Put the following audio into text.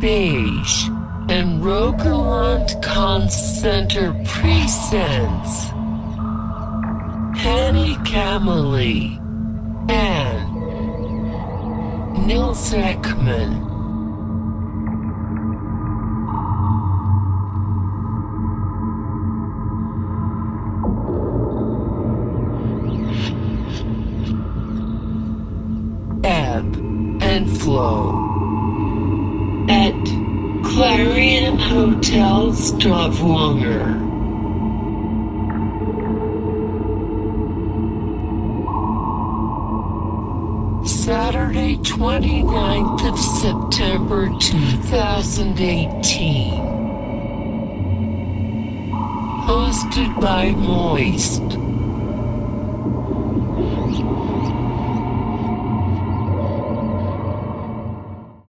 Beige, and Rogaland Kunstsenter presents Hanni Kamaly and Nils Ekman. Ebb and Flow at Clarion Hotel Stavanger. Saturday, 29th of September 2018. Hosted by Moist.